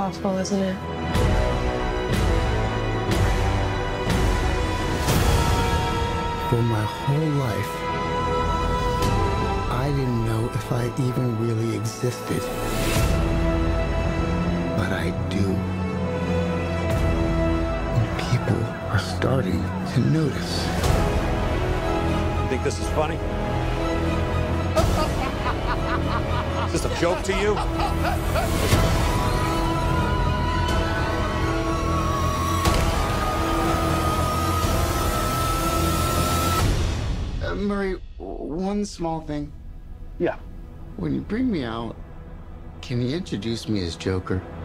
awful, isn't it? For my whole life, I didn't know if I even really existed. But I do. And people are starting to notice. Think this is funny? Is this a joke to you? Murray, one small thing. Yeah. When you bring me out, can you introduce me as Joker?